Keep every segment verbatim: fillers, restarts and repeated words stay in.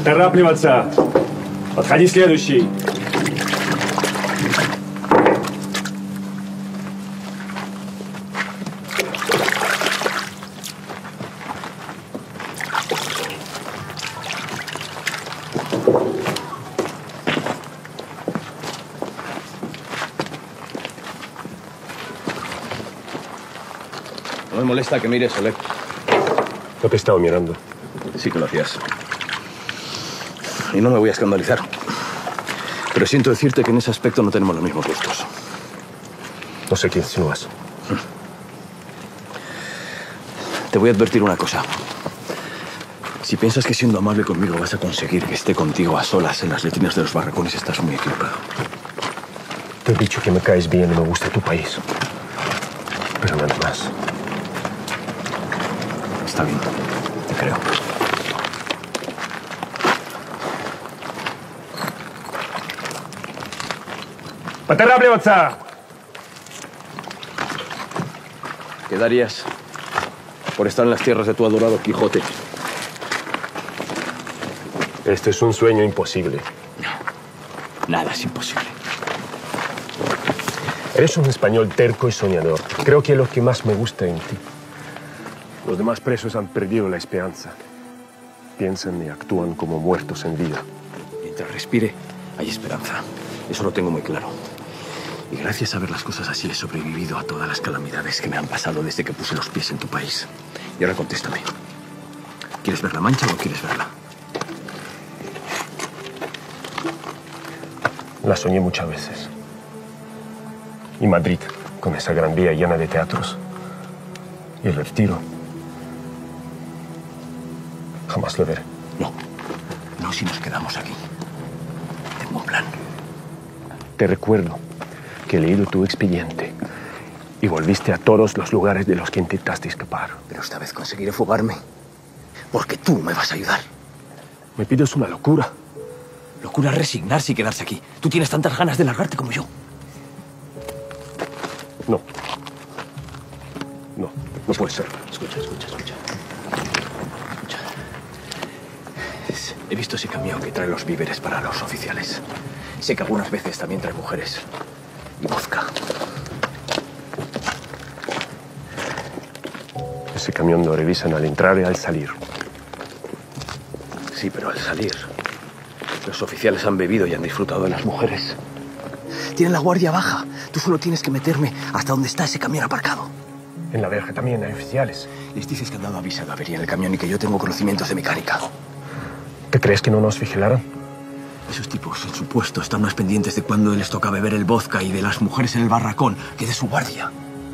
Поторапливаться. Подходи следующий. No me molesta que mires, Oleg. No te he estado mirando. Sí que lo hacías. Y no me voy a escandalizar. Pero siento decirte que en ese aspecto no tenemos los mismos gustos. No sé qué insinúas. Te voy a advertir una cosa. Si piensas que siendo amable conmigo vas a conseguir que esté contigo a solas en las letrinas de los barracones, estás muy equivocado. Te he dicho que me caes bien y me gusta tu país. Pero nada más. Está bien, te creo. Поторапливаться. ¿Qué darías por estar en las tierras de tu adorado Quijote? Este es un sueño imposible. No, nada es imposible. Eres un español terco y soñador. Creo que es lo que más me gusta en ti. Los demás presos han perdido la esperanza. Piensan y actúan como muertos en vida. Mientras respire, hay esperanza. Eso lo tengo muy claro. Y gracias a ver las cosas así he sobrevivido a todas las calamidades que me han pasado desde que puse los pies en tu país. Y ahora contéstame. ¿Quieres ver la Mancha o no quieres verla? La soñé muchas veces. Y Madrid, con esa gran vía llena de teatros. Y el Retiro. Jamás lo veré. No. No si nos quedamos aquí. Tengo un plan. Te recuerdo que he leído tu expediente y volviste a todos los lugares de los que intentaste escapar. Pero esta vez conseguiré fugarme. Porque tú me vas a ayudar. Me pides una locura. Locura resignarse y quedarse aquí. Tú tienes tantas ganas de largarte como yo. No. No, no puede ser. Escucha, escucha, escucha. Escucha. He visto ese camión que trae los víveres para los oficiales. Sé que algunas veces también trae mujeres. Y vodka. Ese camión lo revisan al entrar y al salir. Sí, pero al salir, los oficiales han bebido y han disfrutado de las mujeres. Tienen la guardia baja. Tú solo tienes que meterme hasta donde está ese camión aparcado. En la verja también hay oficiales. Les dices que han dado aviso de avería en el camión y que yo tengo conocimientos de mecánica. ¿Te crees que no nos vigilaron? Esos tipos, en su puesto, están más pendientes de cuándo les toca beber el vodka y de las mujeres en el barracón que de su guardia.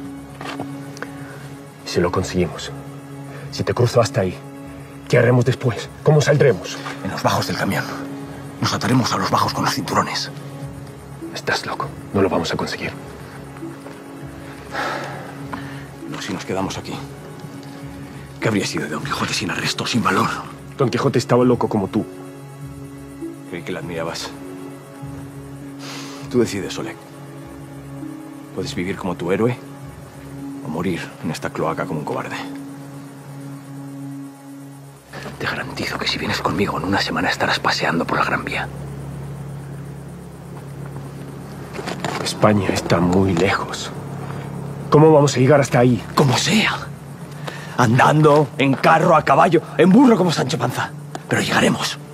Si lo conseguimos, si te cruzo hasta ahí, ¿qué haremos después? ¿Cómo saldremos? En los bajos del camión. Nos ataremos a los bajos con los cinturones. Estás loco. No lo vamos a conseguir. No, si nos quedamos aquí. ¿Qué habría sido de Don Quijote sin arresto, sin valor? Don Quijote estaba loco como tú. Creí que la admirabas. Tú decides, Oleg. Puedes vivir como tu héroe o morir en esta cloaca como un cobarde. Te garantizo que si vienes conmigo en una semana estarás paseando por la Gran Vía. España está muy lejos. ¿Cómo vamos a llegar hasta ahí? Como sea. Andando, en carro, a caballo, en burro como Sancho Panza. Pero llegaremos.